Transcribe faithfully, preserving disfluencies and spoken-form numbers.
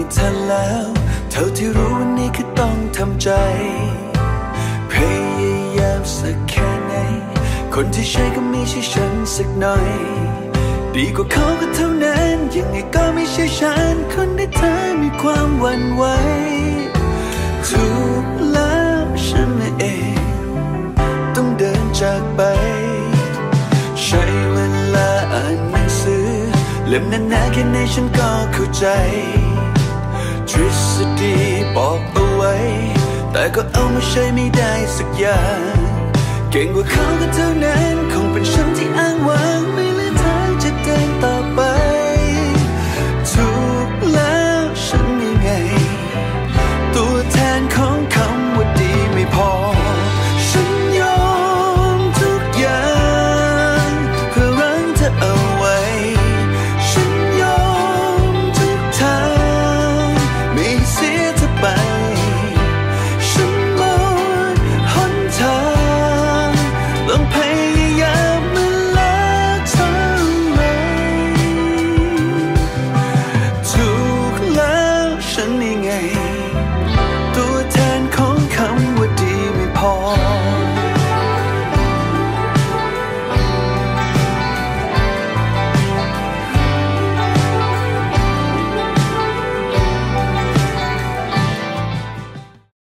ทันแล้วเท่าที่รู้วันนี้คือต้องทำใจพยายามสักแค่ไหนคนที่ใช่ก็ไม่ใช่ฉันสักหน่อยดีกว่าเขาก็เท่านั้นยังไงก็ไม่ใช่ฉันคนที่เธอมีความหวั่นไหวถูกแล้วฉันเองต้องเดินจากไปใช้เวลาอ่านหนังสือเล่มนั้นๆแค่ไหนฉันก็เข้าใจทฤษฎีบอกเอาไว้แต่ก็เอามาใช้ไม่ได้สักอย่างเก่งกว่าเขาก็เท่านั้นคงเป็นฉันที่อ้างว้างไม่เหลือทางจะเดินต่อไปถูกแล้วฉันยังไงตัวแทนของคำว่าดีไม่พอฉันยอมทุกอย่างเพื่อรั้งเธอเอาไว้ฉันยอมทุกทางไม่เสียเธอไปฉันหมดหนทางต้องพยายามมันแล้วเท่าไรถูกแล้วฉันยังไง